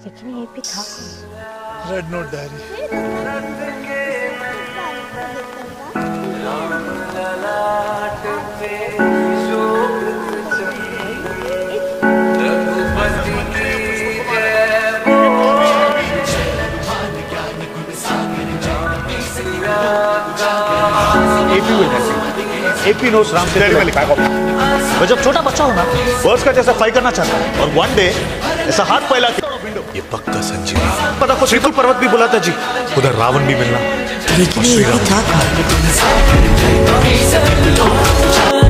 लेकिन ये भी था red note diary. AP will help. AP knows Ram से मैं लिखा कॉपी। मैं जब छोटा बच्चा हूँ ना, बर्ड्स का जैसा फ्लाई करना चाहता हूँ और वन डे ऐसा हाथ फैला के ये पक्का संजीव पता को श्रीकुल पर्वत भी बुलाता जी, उधर रावण भी मिलना। लेकिन ये भी था